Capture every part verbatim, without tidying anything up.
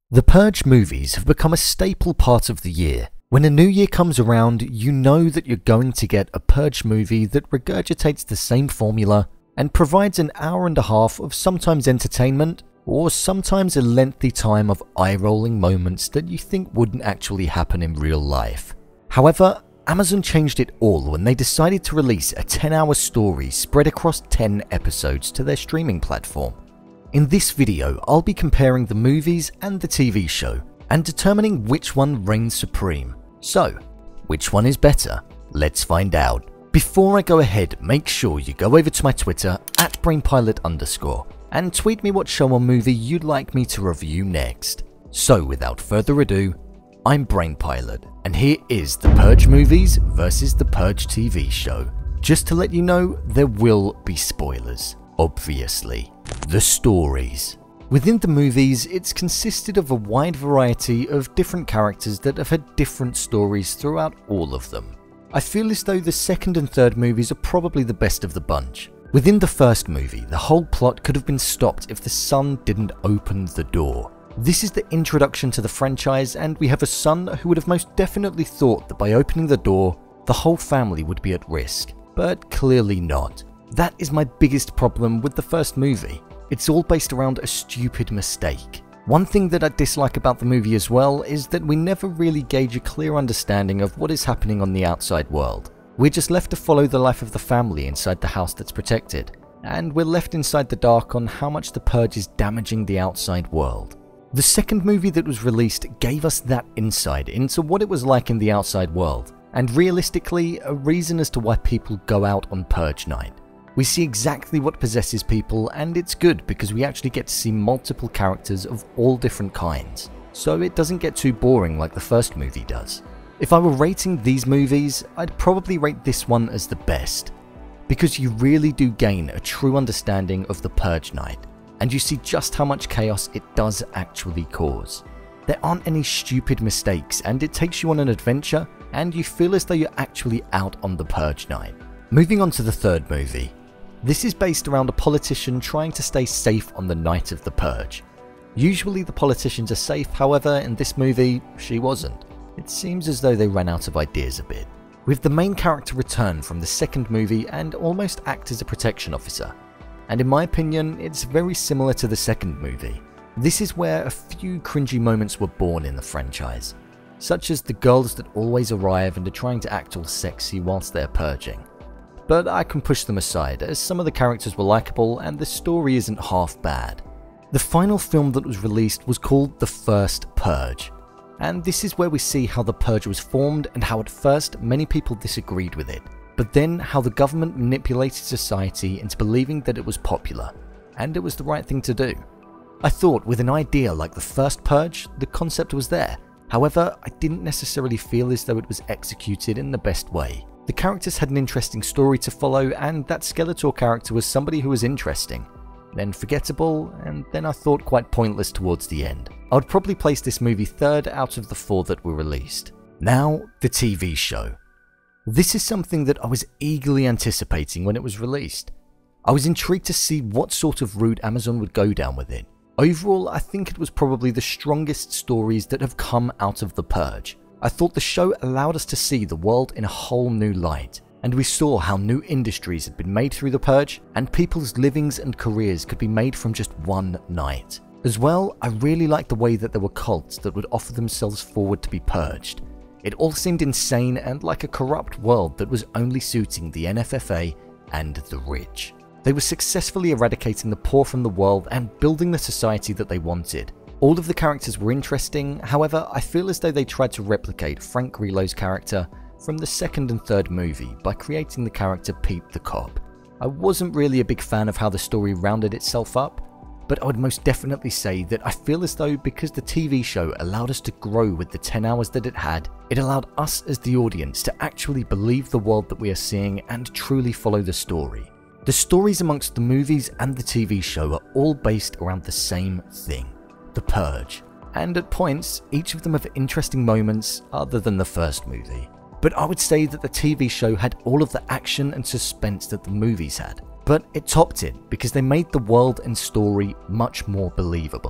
The Purge movies have become a staple part of the year. When a new year comes around, you know that you're going to get a Purge movie that regurgitates the same formula and provides an hour and a half of sometimes entertainment or sometimes a lengthy time of eye-rolling moments that you think wouldn't actually happen in real life. However, Amazon changed it all when they decided to release a ten hour story spread across ten episodes to their streaming platform. In this video, I'll be comparing the movies and the T V show and determining which one reigns supreme. So, which one is better? Let's find out. Before I go ahead, make sure you go over to my Twitter at brainpilot underscore and tweet me what show or movie you'd like me to review next. So without further ado, I'm Brainpilot, and here is the Purge movies versus the Purge T V show. Just to let you know, there will be spoilers, obviously. The stories. Within the movies, it's consisted of a wide variety of different characters that have had different stories throughout all of them. I feel as though the second and third movies are probably the best of the bunch. Within the first movie, the whole plot could have been stopped if the son didn't open the door. This is the introduction to the franchise, and we have a son who would have most definitely thought that by opening the door, the whole family would be at risk, but clearly not. That is my biggest problem with the first movie. It's all based around a stupid mistake. One thing that I dislike about the movie as well is that we never really gauge a clear understanding of what is happening on the outside world. We're just left to follow the life of the family inside the house that's protected, and we're left inside the dark on how much the Purge is damaging the outside world. The second movie that was released gave us that insight into what it was like in the outside world, and realistically, a reason as to why people go out on Purge night. We see exactly what possesses people, and it's good because we actually get to see multiple characters of all different kinds, so it doesn't get too boring like the first movie does. If I were rating these movies, I'd probably rate this one as the best, because you really do gain a true understanding of the Purge night, and you see just how much chaos it does actually cause. There aren't any stupid mistakes, and it takes you on an adventure, and you feel as though you're actually out on the Purge night. Moving on to the third movie. This is based around a politician trying to stay safe on the night of the Purge. Usually the politicians are safe, however in this movie, she wasn't. It seems as though they ran out of ideas a bit. With the main character return from the second movie and almost act as a protection officer. And in my opinion, it's very similar to the second movie. This is where a few cringy moments were born in the franchise, such as the girls that always arrive and are trying to act all sexy whilst they're purging. But I can push them aside, as some of the characters were likable and the story isn't half bad. The final film that was released was called The First Purge, and this is where we see how the Purge was formed and how at first many people disagreed with it, but then how the government manipulated society into believing that it was popular, and it was the right thing to do. I thought with an idea like The First Purge, the concept was there, however I didn't necessarily feel as though it was executed in the best way. The characters had an interesting story to follow, and that Skeletor character was somebody who was interesting, then forgettable, and then I thought quite pointless towards the end. I would probably place this movie third out of the four that were released. Now, the T V show. This is something that I was eagerly anticipating when it was released. I was intrigued to see what sort of route Amazon would go down with it. Overall, I think it was probably the strongest stories that have come out of the Purge. I thought the show allowed us to see the world in a whole new light, and we saw how new industries had been made through the Purge, and people's livings and careers could be made from just one night. As well, I really liked the way that there were cults that would offer themselves forward to be purged. It all seemed insane and like a corrupt world that was only suiting the N F F A and the rich. They were successfully eradicating the poor from the world and building the society that they wanted. All of the characters were interesting, however, I feel as though they tried to replicate Frank Grillo's character from the second and third movie by creating the character Pete the Cop. I wasn't really a big fan of how the story rounded itself up, but I would most definitely say that I feel as though because the T V show allowed us to grow with the ten hours that it had, it allowed us as the audience to actually believe the world that we are seeing and truly follow the story. The stories amongst the movies and the T V show are all based around the same thing. The Purge, and at points, each of them have interesting moments other than the first movie. But I would say that the T V show had all of the action and suspense that the movies had, but it topped it because they made the world and story much more believable.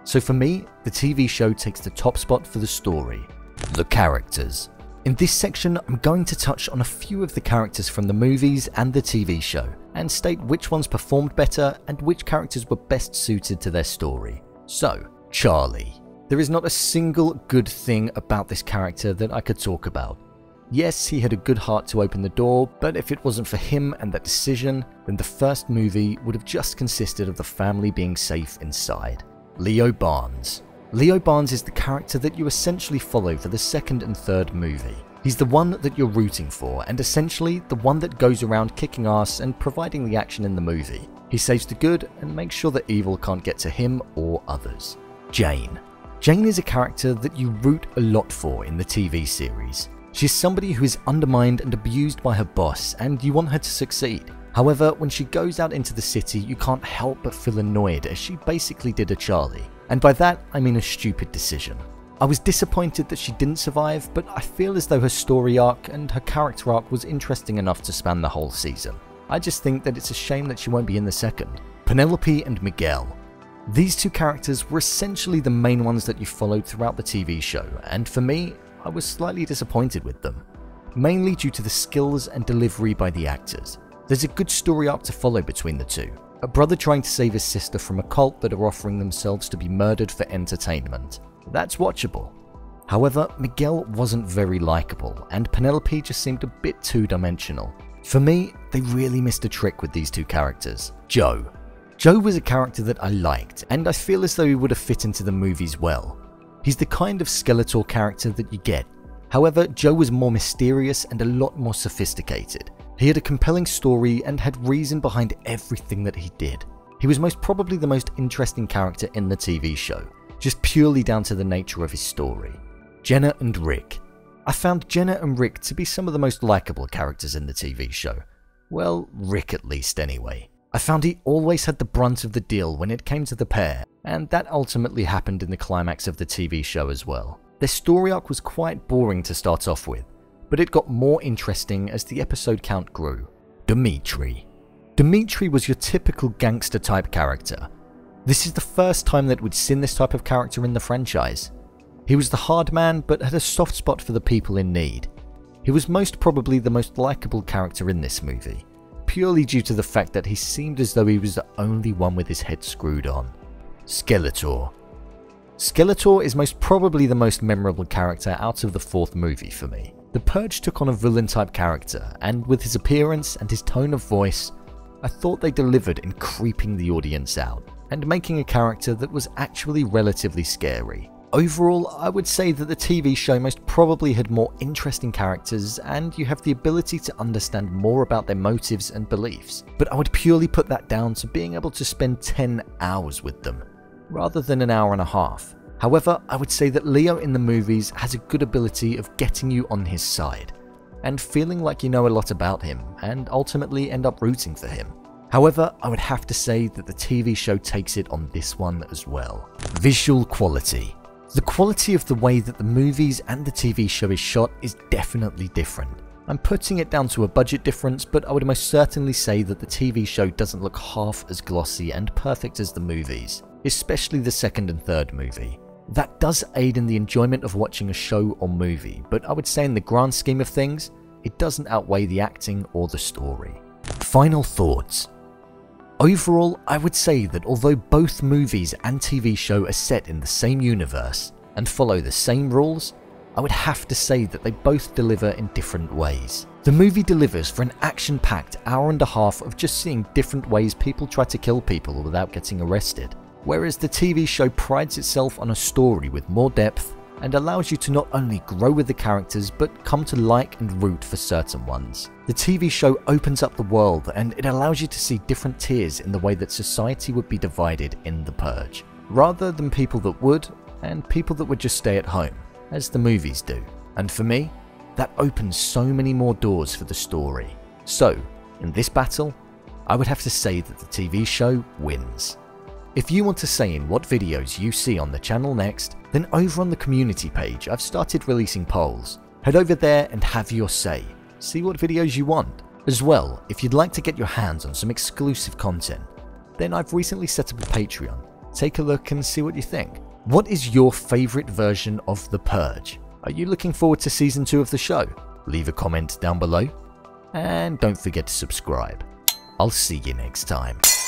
So for me, the T V show takes the top spot for the story. The characters. In this section, I'm going to touch on a few of the characters from the movies and the T V show, and state which ones performed better and which characters were best suited to their story. So, Charlie. There is not a single good thing about this character that I could talk about. Yes, he had a good heart to open the door, but if it wasn't for him and that decision, then the first movie would have just consisted of the family being safe inside. Leo Barnes. Leo Barnes is the character that you essentially follow for the second and third movie. He's the one that you're rooting for, and essentially the one that goes around kicking ass and providing the action in the movie. He saves the good and makes sure that evil can't get to him or others. Jane. Jane is a character that you root a lot for in the T V series. She's somebody who is undermined and abused by her boss, and you want her to succeed. However, when she goes out into the city, you can't help but feel annoyed, as she basically did a Charlie. And by that, I mean a stupid decision. I was disappointed that she didn't survive, but I feel as though her story arc and her character arc was interesting enough to span the whole season. I just think that it's a shame that she won't be in the second. Penelope and Miguel. These two characters were essentially the main ones that you followed throughout the T V show, and for me, I was slightly disappointed with them. Mainly due to the skills and delivery by the actors. There's a good story arc to follow between the two. A brother trying to save his sister from a cult that are offering themselves to be murdered for entertainment. That's watchable. However, Miguel wasn't very likable, and Penelope just seemed a bit two-dimensional. For me, they really missed a trick with these two characters. Joe. Joe was a character that I liked, and I feel as though he would have fit into the movies well. He's the kind of Skeletor character that you get. However, Joe was more mysterious and a lot more sophisticated. He had a compelling story and had reason behind everything that he did. He was most probably the most interesting character in the T V show, just purely down to the nature of his story. Jenna and Rick. I found Jenna and Rick to be some of the most likable characters in the T V show. Well, Rick at least anyway. I found he always had the brunt of the deal when it came to the pair, and that ultimately happened in the climax of the T V show as well. Their story arc was quite boring to start off with, but it got more interesting as the episode count grew. Dimitri. Dimitri was your typical gangster type character. This is the first time that we'd seen this type of character in the franchise. He was the hard man, but had a soft spot for the people in need. He was most probably the most likable character in this movie, purely due to the fact that he seemed as though he was the only one with his head screwed on. Skeletor. Skeletor is most probably the most memorable character out of the fourth movie for me. The Purge took on a villain type character, and with his appearance and his tone of voice, I thought they delivered in creeping the audience out, and making a character that was actually relatively scary. Overall, I would say that the T V show most probably had more interesting characters, and you have the ability to understand more about their motives and beliefs, but I would purely put that down to being able to spend ten hours with them, rather than an hour and a half. However, I would say that Leo in the movies has a good ability of getting you on his side, and feeling like you know a lot about him, and ultimately end up rooting for him. However, I would have to say that the T V show takes it on this one as well. Visual quality. The quality of the way that the movies and the T V show is shot is definitely different. I'm putting it down to a budget difference, but I would most certainly say that the T V show doesn't look half as glossy and perfect as the movies, especially the second and third movie. That does aid in the enjoyment of watching a show or movie, but I would say in the grand scheme of things, it doesn't outweigh the acting or the story. Final thoughts. Overall, I would say that although both movies and T V show are set in the same universe and follow the same rules, I would have to say that they both deliver in different ways. The movie delivers for an action-packed hour and a half of just seeing different ways people try to kill people without getting arrested, whereas the T V show prides itself on a story with more depth and allows you to not only grow with the characters but come to like and root for certain ones. The T V show opens up the world and it allows you to see different tiers in the way that society would be divided in The Purge, rather than people that would and people that would just stay at home, as the movies do. And for me, that opens so many more doors for the story. So, in this battle, I would have to say that the T V show wins. If you want to say in what videos you see on the channel next, then over on the community page I've started releasing polls. Head over there and have your say. See what videos you want. As well, if you'd like to get your hands on some exclusive content, then I've recently set up a Patreon. Take a look and see what you think. What is your favourite version of The Purge? Are you looking forward to season two of the show? Leave a comment down below, and don't forget to subscribe. I'll see you next time.